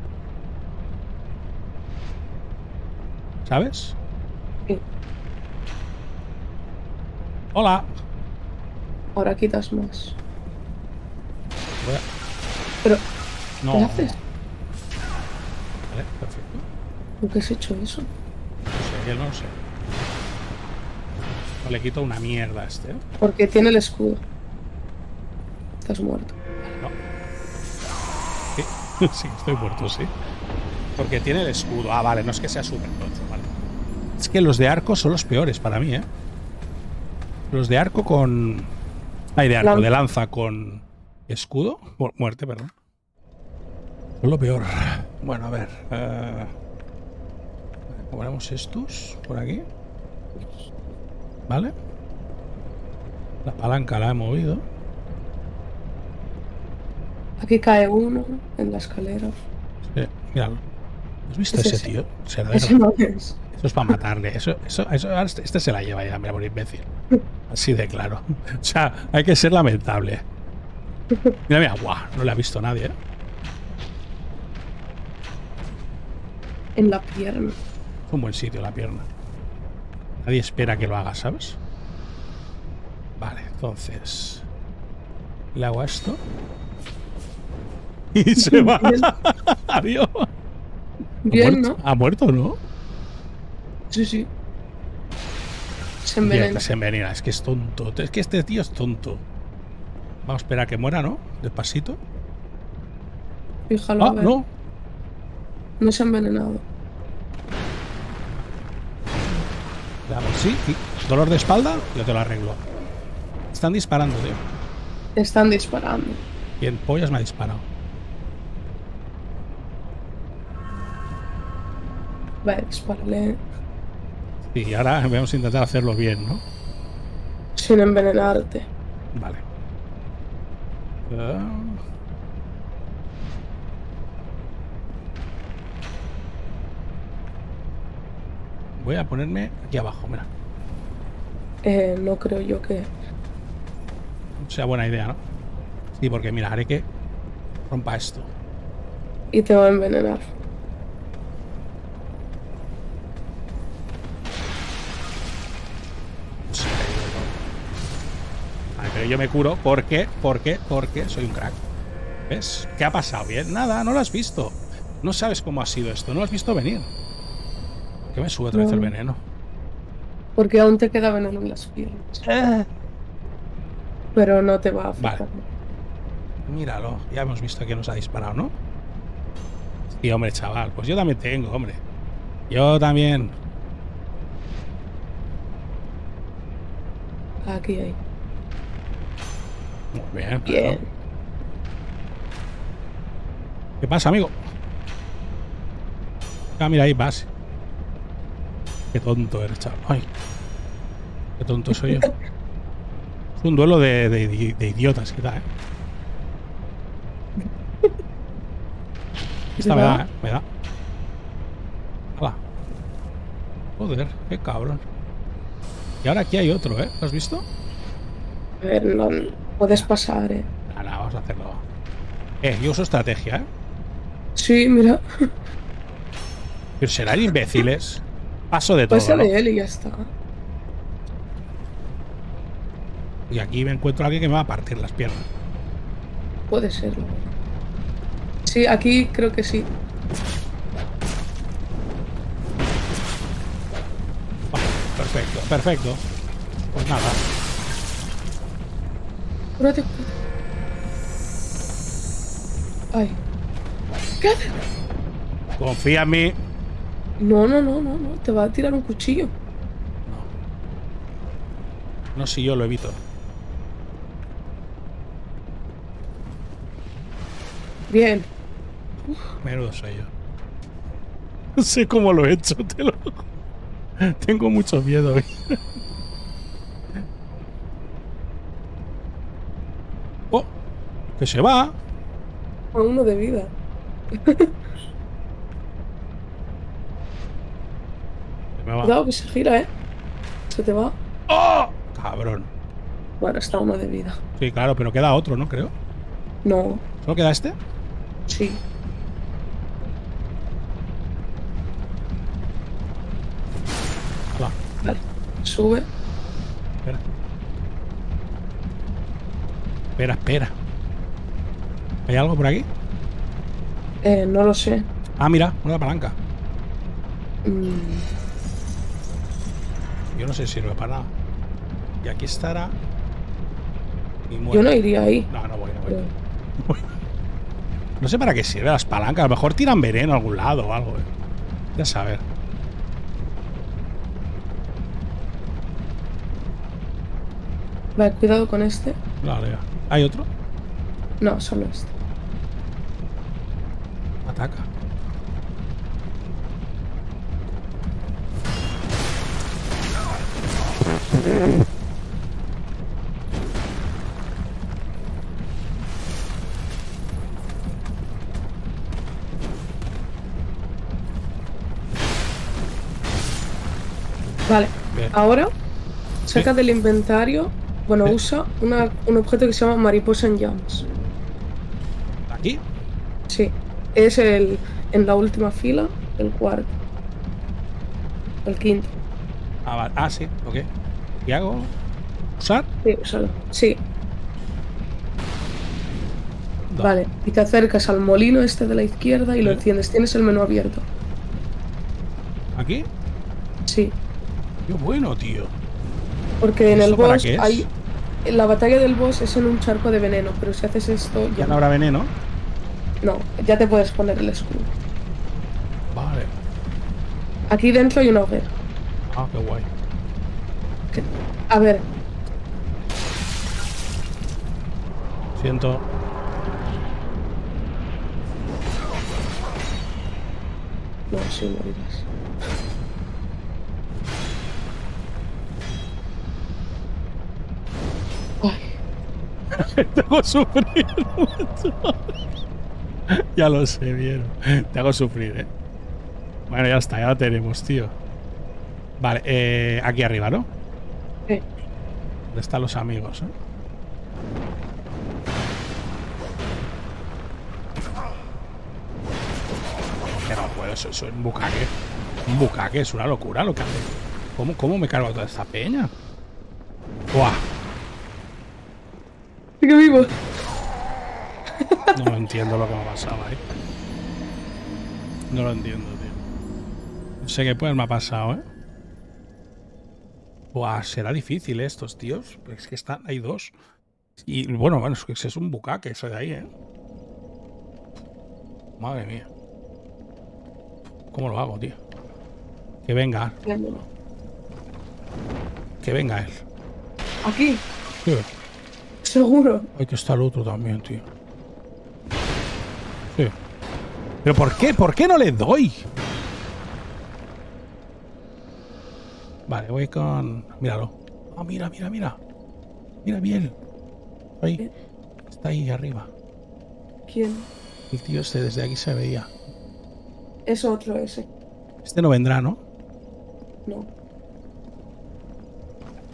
A: ¿Sabes?
B: Sí.
A: ¡Hola!
B: Ahora quitas más.
A: Voy a...
B: Pero,
A: No.
B: ¿qué haces?
A: Vale, perfecto.
B: ¿Por qué has hecho eso?
A: No sé, yo no lo sé. No le quito una mierda a este, ¿eh?
B: Porque tiene el escudo. Estás muerto.
A: No. Sí, sí, estoy muerto, sí. Porque tiene el escudo. Ah, vale, no es que sea súper tocho, vale. Es que los de arco son los peores para mí, ¿eh? Los de arco con... Ay, de arco,
B: Lanza.
A: de lanza con escudo. Mu- Muerte, perdón. Son lo peor. Bueno, a ver. Eh... Ponemos estos por aquí. Vale. La palanca la he movido.
B: Aquí cae uno en la escalera.
A: Sí, míralo. ¿Has visto
B: Es
A: ese
B: ese.
A: tío? Cerdero.
B: Ese no es.
A: Eso es para matarle. Eso, eso, eso, ahora este, este se la lleva ya, mira, por imbécil. Así de claro. O sea, hay que ser lamentable. Mira, mira, guau, no le ha visto nadie, ¿eh?
B: En la pierna.
A: Es un buen sitio la pierna. Nadie espera que lo haga, ¿sabes? Vale, entonces... Le hago esto. Y se va.
B: Bien.
A: Adiós.
B: Bien,
A: ¿Ha muerto?
B: ¿no?
A: ¿Ha muerto, no?
B: Sí, sí. Se
A: Bien,
B: envenena.
A: que se envenena. Es que es tonto. Es que este tío es tonto. Vamos a esperar a que muera, ¿no? Despacito.
B: Fíjalo, a
A: Ah,
B: ver.
A: no.
B: No se ha envenenado.
A: Le hago así. Y dolor de espalda, yo te lo arreglo. Están disparando, tío.
B: Te están disparando.
A: Y el pollas me ha disparado.
B: Vale, dispárale.
A: Y ahora vamos a intentar hacerlo bien, ¿no?
B: Sin envenenarte.
A: Vale. Ah. Voy a ponerme aquí abajo, mira.
B: Eh, no creo yo que...
A: Sea buena idea, ¿no? Sí, porque mira, haré que rompa esto.
B: Y te va a envenenar.
A: Sí. Vale, pero yo me curo. ¿Por qué? ¿Por qué? Porque soy un crack. ¿Ves? ¿Qué ha pasado? Bien, nada, no lo has visto. No sabes cómo ha sido esto, no lo has visto venir. ¿Qué me sube otra vez
B: No.
A: el veneno?
B: Porque aún te queda veneno en las piernas.
A: Eh.
B: Pero no te va a afectar.
A: Vale. Míralo, ya hemos visto que nos ha disparado, ¿no? Sí, hombre, chaval, pues yo también tengo, hombre. Yo también.
B: Aquí hay.
A: Muy bien.
B: Bien.
A: Claro. ¿Qué pasa, amigo? Ah, mira, ahí vas. Qué tonto eres, chaval. Ay, qué tonto soy yo. Es un duelo de, de, de idiotas, quizá, ¿eh? Esta me da, ¿eh? Me da. Hala. Joder, qué cabrón. Y ahora aquí hay otro, ¿eh? ¿Lo has visto?
B: A ver, no, puedes pasar, eh.
A: Ahora, vamos a hacerlo. Eh, yo uso estrategia, ¿eh?
B: Sí, mira.
A: Pero serán imbéciles. Paso de todo,
B: Pasa
A: ¿no?
B: de él y ya está.
A: Y aquí me encuentro a alguien que me va a partir las piernas.
B: Puede serlo. Sí, aquí creo que sí.
A: Vale, perfecto, perfecto. Pues nada.
B: Cúrate, cúrate. Ay. ¿Qué haces?
A: Confía en mí.
B: No, no, no, no, no. Te va a tirar un cuchillo.
A: No. No, si yo lo evito.
B: Bien.
A: Menudo soy yo. No sé cómo lo he hecho, te lo... Tengo mucho miedo hoy. Oh, que se va.
B: A uno de vida.
A: Se me va.
B: Cuidado que se gira, ¿eh? Se te va.
A: ¡Oh! Cabrón.
B: Bueno, está uno de vida.
A: Sí, claro, pero queda otro, ¿no? Creo.
B: No.
A: ¿Solo queda este?
B: Sí.
A: Va.
B: Vale. Sube.
A: Espera. Espera, espera. ¿Hay algo por aquí?
B: Eh, no lo sé.
A: Ah, mira, una palanca.
B: Mm,
A: Yo no sé si sirve para nada. Y aquí estará. Y muere.
B: yo no iría ahí.
A: No, no voy, no voy.
B: Pero-
A: No sé para qué sirven las palancas. A lo mejor tiran veneno a algún lado o algo. Eh. Ya saber.
B: Vale, cuidado con este.
A: Vale, ya. ¿Hay otro?
B: No, solo este.
A: Ataca.
B: Vale.
A: Bien.
B: Ahora, saca
A: Sí.
B: del inventario. Bueno,
A: Sí.
B: usa una, un objeto que se llama mariposa en llamas.
A: ¿Aquí?
B: Sí. Es el. En la última fila, el cuarto. El quinto.
A: Ah, vale. Ah, sí, ok. ¿Qué hago? ¿Usar?
B: Sí, úsalo. Sí.
A: No.
B: Vale. Y te acercas al molino este de la izquierda y lo
A: Sí.
B: enciendes. Tienes el menú abierto.
A: ¿Aquí?
B: Sí.
A: Qué bueno, tío.
B: Porque en el
A: ¿Esto para
B: boss
A: qué es?
B: hay. La batalla del boss es en un charco de veneno, pero si haces esto
A: Ya
B: ya
A: no habrá veneno.
B: no, ya te puedes poner el escudo.
A: Vale.
B: Aquí dentro hay una hoguera.
A: Ah, qué guay.
B: Que- A ver,
A: Siento.
B: no, sí morirás. Ay,
A: Te hago sufrir mucho. Ya lo sé, bien. Te hago sufrir, eh. Bueno, ya está, ya lo tenemos, tío. Vale, eh, aquí arriba, ¿no?
B: ¿qué?
A: ¿Dónde están los amigos, eh? Que no puedo, eso, eso es un bucaque. Un bucaque, es una locura lo que hace. ¿Cómo, cómo me cargo toda esta peña? ¡Buah!
B: ¡Sigue vivo!
A: No lo entiendo lo que me ha pasado ahí. No lo entiendo, tío. No sé qué pues me ha pasado, ¿eh? Buah, será difícil ¿eh, estos tíos. Pero es que están, hay dos. Y bueno, bueno, es que es un bucaque eso de ahí, ¿eh? Madre mía. ¿Cómo lo hago, tío? Que venga,
B: Viéndolo.
A: que venga él.
B: Aquí,
A: Sí.
B: seguro.
A: Hay que estar el otro también, tío. Sí. ¿Pero por qué? ¿Por qué no le doy? Vale, voy con... Míralo. Ah, mira, mira, mira. Mira bien. Ahí. Está ahí arriba.
B: ¿Quién?
A: El tío este desde aquí se veía.
B: Es otro ese.
A: Este no vendrá, ¿no?
B: No.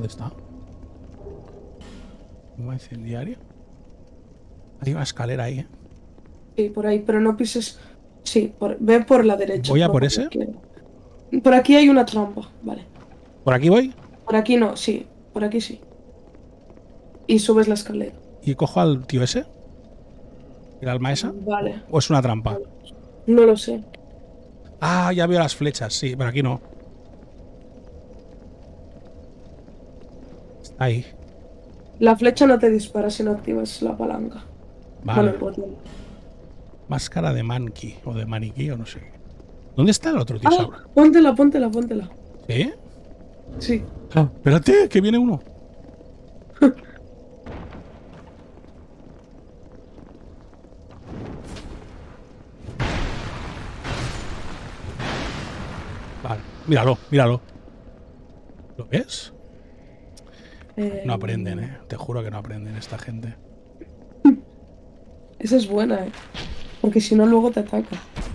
A: ¿Dónde está? ¿Bomba incendiaria? Hay una escalera ahí, ¿eh?
B: Sí, por ahí, pero no pises. Sí, por... ve por la derecha.
A: ¿Voy a
B: no
A: por
B: por la
A: ese?
B: izquierda. Por aquí hay una trampa, vale.
A: ¿Por aquí voy?
B: Por aquí no, sí, por aquí sí. Y subes la escalera.
A: ¿Y cojo al tío ese? ¿El alma esa?
B: Vale.
A: ¿O es una trampa?
B: Vale. No lo sé.
A: Ah, ya veo las flechas, sí, pero aquí no. Está ahí.
B: La flecha no te dispara si no activas la palanca. Bueno,
A: Vale.
B: el botón.
A: Máscara de manqui o de maniquí o no sé. ¿Dónde está el otro tío?
B: ¡Ah!
A: Saura?
B: Póntela, póntela, póntela.
A: ¿Sí?
B: Sí.
A: Ah, espérate, que viene uno. Vale, míralo, míralo. ¿Lo ves?
B: Eh,
A: No aprenden, eh. Te juro que no aprenden esta gente.
B: Esa es buena, eh. Porque si no, luego te ataca.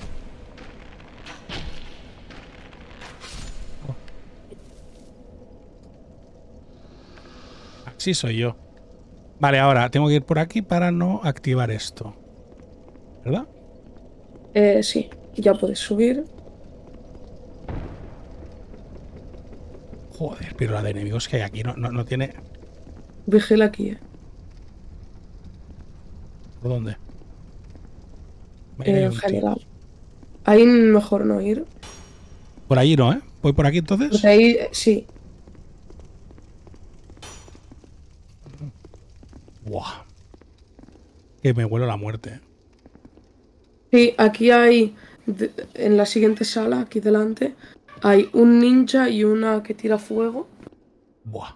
A: Así soy yo. Vale, ahora tengo que ir por aquí para no activar esto. ¿Verdad?
B: Eh, sí, ya puedes subir.
A: Joder, pero la de enemigos que hay aquí no, no, no tiene...
B: Vigila aquí, eh.
A: ¿Por dónde? Ahí hay
B: En
A: un tío.
B: general. Ahí mejor no ir.
A: Por allí no, ¿eh? ¿Voy por aquí
B: Porque
A: entonces?
B: ahí, eh, sí.
A: Buah. Que me huelo la muerte.
B: Sí, aquí hay, de- en la siguiente sala, aquí delante, hay un ninja y una que tira fuego.
A: Buah.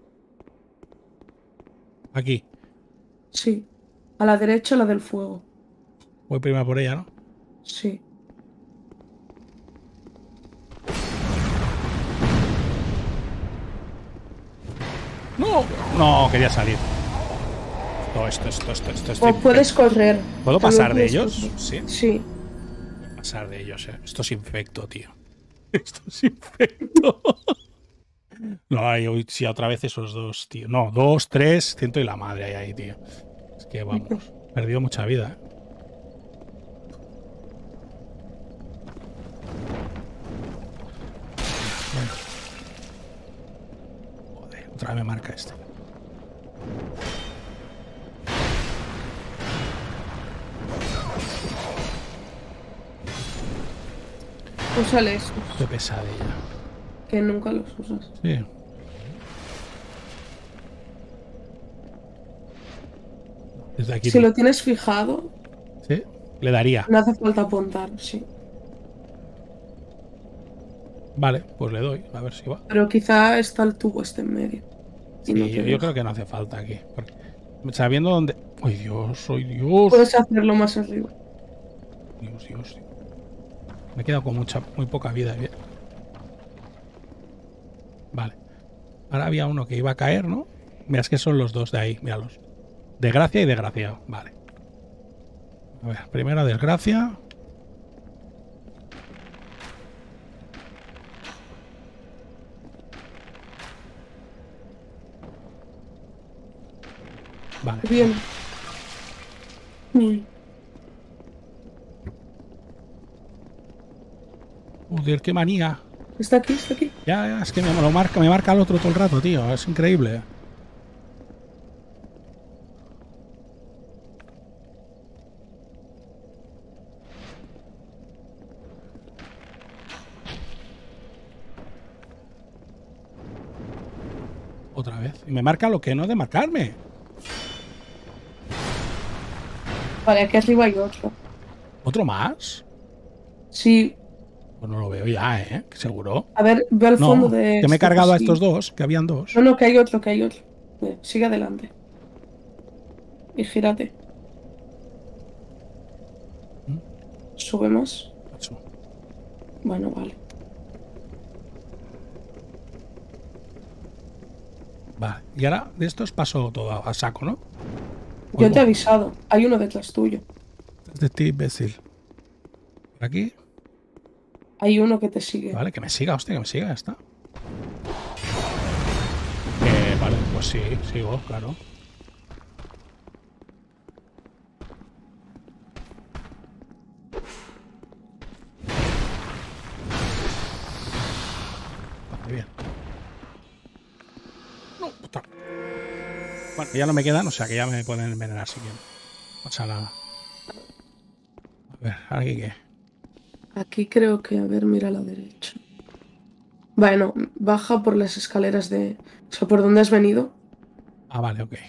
A: Aquí.
B: Sí. A la derecha, la del fuego.
A: Voy primero por ella, ¿no?
B: Sí.
A: ¡No! No, quería salir. No, esto, esto, esto, esto, esto.
B: O puedes correr.
A: ¿Puedo
B: También
A: pasar de
B: puedes
A: ellos?
B: correr.
A: Sí.
B: Sí.
A: Pasar de ellos, eh. Esto es infecto, tío. Esto es infecto. No, hay hoy sí otra vez esos dos, tío. No, dos, tres, ciento y la madre hay ahí, tío. Es que vamos, perdió mucha vida, ¿eh? Bueno. Joder, otra vez me marca este.
B: Úsale esos,
A: Qué pesadilla.
B: que nunca los usas.
A: Sí. Desde aquí
B: Si
A: no.
B: lo tienes fijado,
A: Sí, le daría.
B: no hace falta apuntar, sí.
A: Vale, pues le doy, a ver si va.
B: Pero quizá está el tubo este en medio. Y
A: Sí,
B: no te
A: yo, yo
B: deja.
A: creo que no hace falta aquí. Porque sabiendo dónde. ¡Ay, Dios! ¡Ay, Dios!
B: Puedes hacerlo más arriba.
A: Dios, Dios, Dios. Me he quedado con mucha, muy poca vida. Bien. Vale. Ahora había uno que iba a caer, ¿no? Mira, es que son los dos de ahí, míralos. Desgracia y desgraciado. Vale. A ver, primera desgracia. Vale.
B: Bien. Uy.
A: Joder, qué manía.
B: Está aquí, está aquí.
A: Ya, ya, es que me lo marca, me marca el otro todo el rato, tío. Es increíble. Otra vez. Y me marca lo que no es de marcarme.
B: Vale, aquí arriba hay otro.
A: ¿Otro más?
B: Sí.
A: Pues no lo veo ya, ¿eh? ¿Seguro?
B: A ver, ve al fondo
A: No,
B: de
A: que me he
B: este
A: cargado a
B: pasillo.
A: estos dos, que habían dos.
B: No, no, que hay otro, que hay otro. Ve, sigue adelante. Y gírate.
A: ¿Mm?
B: Sube más.
A: Eso.
B: Bueno, vale.
A: Vale. Y ahora de estos paso todo a, a saco, ¿no?
B: Yo te he avisado. Hay uno detrás tuyo.
A: Es de ti, imbécil. Por aquí.
B: Hay uno que te sigue.
A: Vale, que me siga, hostia, que me siga, ya está. pues sí, sigo, claro. Vale, bien. No, puta. Bueno, ya no me quedan, o sea que ya me pueden envenenar si quieren. No pasa nada. A ver, ¿aquí qué?
B: Aquí creo que, a ver, mira a la derecha. Bueno, baja por las escaleras de... O sea, ¿por dónde has venido?
A: Ah, vale, ok.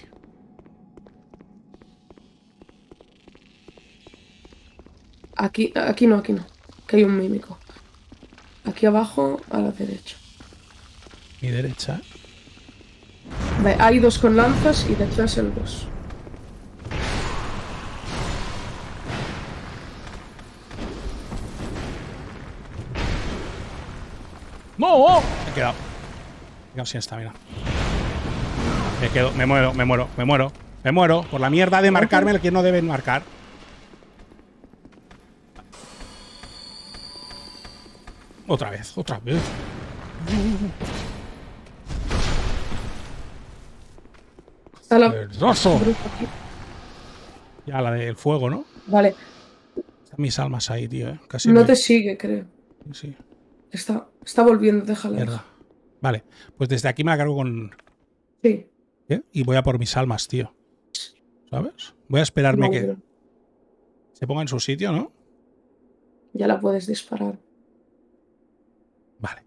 B: Aquí, aquí no, aquí no. Que hay un mímico. Aquí abajo, a la derecha.
A: Mi derecha.
B: Vale, hay dos con lanzas y detrás el dos.
A: ¡No! Me he quedado. Me he quedado sin estamina. Me quedo, me muero, me muero, me muero. Me muero por la mierda de marcarme el que no deben marcar. Otra vez, otra vez.
B: Está la...
A: ¡Perdoso! Ya la del fuego, ¿no?
B: Vale.
A: Están mis almas ahí, tío, ¿eh? Casi
B: No
A: me...
B: te sigue, creo.
A: Sí.
B: Está, está volviendo, déjala.
A: Mierda. Vale, pues desde aquí me la cargo con...
B: Sí.
A: ¿Eh? Y voy a por mis almas, tío. ¿Sabes? Voy a esperarme
B: No,
A: que
B: pero
A: se ponga en su sitio, ¿no?
B: ya la puedes disparar
A: Vale.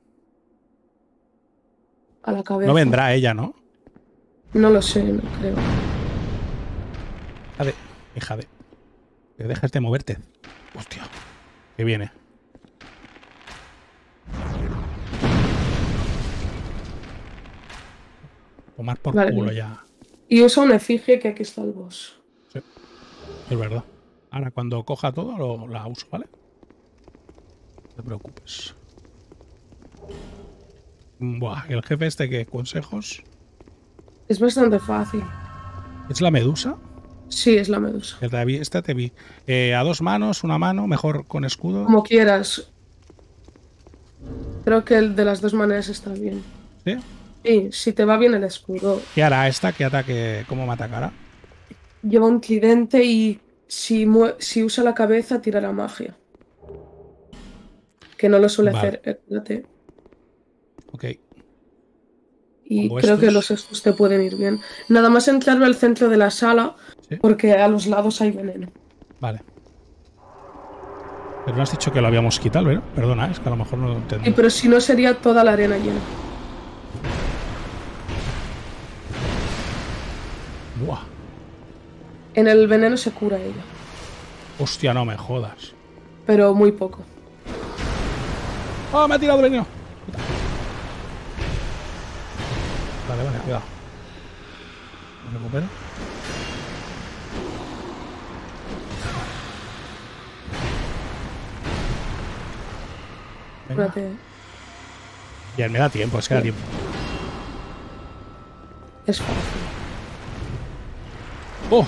B: a la cabeza.
A: No vendrá ella, ¿no?
B: No lo sé, no creo.
A: Hija de... Hija de... Que dejes de moverte. Hostia. Que viene. Tomar por
B: Vale,
A: culo
B: bien.
A: ya.
B: Y usa una efigie que aquí está el boss.
A: Sí. Es verdad. Ahora cuando coja todo lo, la uso, ¿vale? No te preocupes. Buah, ¿y el jefe este qué? ¿Consejos?
B: Es bastante fácil.
A: ¿Es la medusa?
B: Sí, es la medusa.
A: El de- Esta te vi. Eh, a dos manos, una mano, mejor con escudo.
B: Como quieras. Creo que el de las dos maneras está bien.
A: ¿Sí?
B: Sí, si te va bien el escudo.
A: ¿Qué hará esta? ¿Qué ataque? ¿Cómo me atacará?
B: Lleva un tridente y si, mue- si usa la cabeza tirará magia. Que no lo suele
A: Vale.
B: hacer. Acuérdate.
A: Ok.
B: Y
A: Pongo
B: creo que
A: estos.
B: los estos te pueden ir bien. Nada más entrar al centro de la sala,
A: ¿Sí?
B: porque a los lados hay veneno.
A: Vale. Pero no has dicho que lo habíamos quitado, ¿verdad? Perdona, es que a lo mejor no lo entendí.
B: Sí, pero si no sería toda la arena llena.
A: Buah.
B: En el veneno se cura ella,
A: Hostia, no me jodas.
B: pero muy poco.
A: ¡Oh, me ha tirado el veneno! Puta. Vale, vale, cuidado. Me recupero. Venga.
B: Cúrate.
A: Bien, me da tiempo, es que da
B: Sí.
A: tiempo.
B: Es fácil.
A: ¡Oh!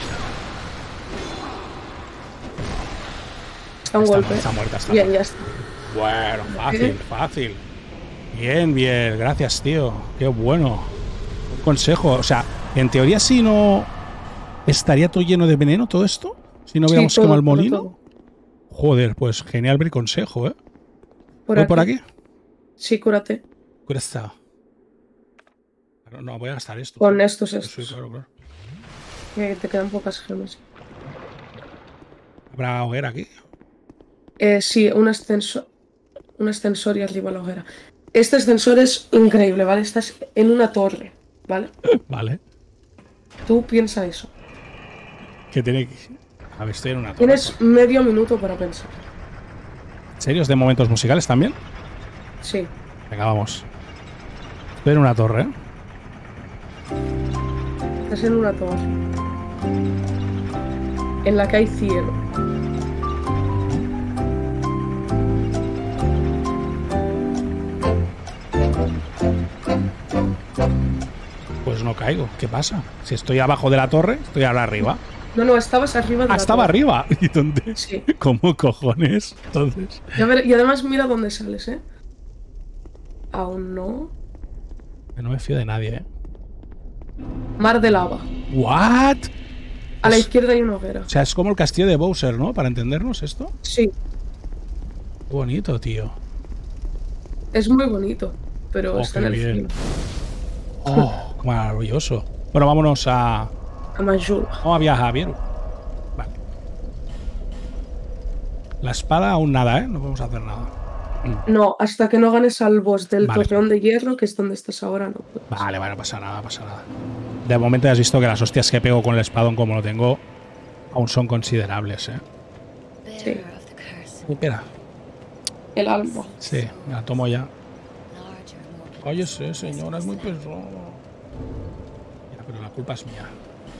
B: Está un
A: Está,
B: golpe.
A: está muerta, está
B: Bien,
A: muerta.
B: ya está.
A: Bueno, fácil, fácil. Bien, bien, gracias, tío. Qué bueno. Un consejo. O sea, en teoría, si no estaría todo lleno de veneno, todo esto. Si no
B: Sí,
A: hubiéramos
B: todo,
A: quemado el
B: todo,
A: molino.
B: todo.
A: Joder, pues genial ver consejo, ¿eh?
B: Por
A: ¿Voy
B: aquí.
A: por aquí?
B: Sí, cúrate.
A: ¿Cuál está? Claro, no, voy a gastar esto.
B: Con estos,
A: Sí,
B: estos.
A: claro, claro.
B: Que te quedan pocas gemas.
A: ¿Habrá hoguera aquí?
B: Eh, sí, un ascensor. Un ascensor y arriba la hoguera. Este ascensor es increíble, ¿vale? Estás en una torre, ¿vale?
A: Vale.
B: Tú piensa eso.
A: Que tiene que... A ver, estoy en una torre.
B: Tienes medio minuto para pensar.
A: ¿En serio? ¿Es de momentos musicales también?
B: Sí.
A: Venga, vamos. Estoy en una torre, ¿eh?
B: Estás en una torre. En la que hay cielo.
A: Pues no caigo. ¿Qué pasa? Si estoy abajo de la torre, estoy ahora arriba.
B: No, no, estabas arriba de
A: Ah,
B: la
A: estaba
B: torre.
A: arriba. ¿Y dónde?
B: Sí.
A: ¿Cómo cojones? Entonces.
B: Y, a ver, y además mira dónde sales, ¿eh? Aún no.
A: No me fío de nadie, ¿eh?
B: Mar de lava.
A: ¿What?
B: A la
A: Es-
B: izquierda hay una hoguera.
A: O sea, es como el castillo de Bowser, ¿no? Para entendernos esto.
B: Sí,
A: Qué bonito, tío.
B: es muy bonito, pero
A: Oh,
B: está
A: qué
B: en el
A: bien.
B: cielo.
A: Oh, qué maravilloso. Bueno, vámonos a...
B: A Majula.
A: Vamos a viajar, ¿vieron? Vale. La espada aún nada, ¿eh? No podemos hacer nada.
B: No, hasta que no ganes al boss del
A: Vale.
B: torreón de hierro, que es donde estás ahora, no puedes.
A: Vale, vale, no pasa nada, no pasa nada. De momento ya has visto que las hostias que pego con el espadón como lo tengo aún son considerables, ¿eh?
B: Sí.
A: Uy, espera.
B: El alma.
A: Sí, me la tomo ya. Oye, sí, señora, es muy pesado. Ya, pero la culpa es mía.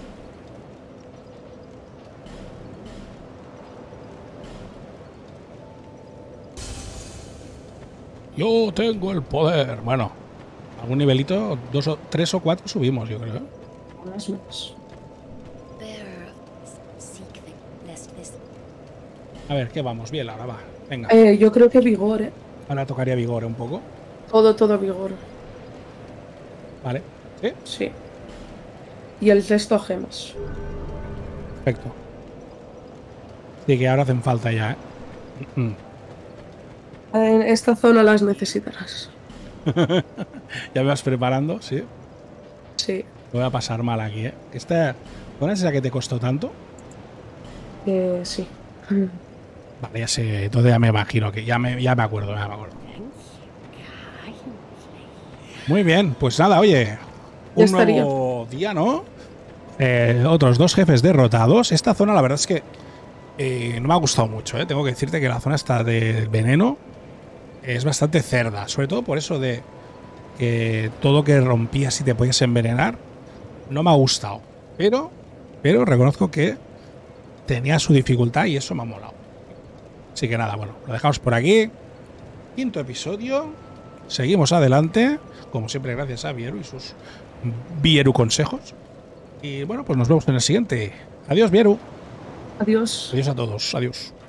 A: Yo tengo el poder. Bueno, algún nivelito, dos o tres o cuatro subimos, yo creo.
B: Más o menos.
A: A ver, ¿qué vamos? Bien, ahora va. Venga,
B: Eh, yo creo que vigor, ¿eh?
A: ahora tocaría vigor un poco.
B: Todo, todo vigor.
A: Vale. Sí,
B: Sí. Y el resto a gemas.
A: perfecto. Sí, que ahora hacen falta ya, ¿eh? Mm.
B: En esta zona las necesitarás.
A: Ya me vas preparando, sí.
B: Sí.
A: Lo voy a pasar mal aquí, ¿eh? Esta zona es la que te costó tanto.
B: Eh, sí.
A: Vale, ya sé, entonces ya me imagino que ya me, ya me acuerdo, ya me acuerdo. Muy bien, pues nada, oye,
B: Ya
A: un
B: estaría.
A: nuevo día, ¿no? Eh, otros dos jefes derrotados. Esta zona, la verdad es que eh, no me ha gustado mucho, ¿eh? Tengo que decirte que la zona esta de veneno es bastante cerda, sobre todo por eso de que todo que rompías y te podías envenenar no me ha gustado. Pero, pero reconozco que tenía su dificultad y eso me ha molado. Así que nada, bueno, lo dejamos por aquí. Quinto episodio. Seguimos adelante. Como siempre, gracias a Vieru y sus Vieru consejos. Y bueno, pues nos vemos en el siguiente. Adiós, Vieru.
B: Adiós.
A: Adiós a todos. Adiós.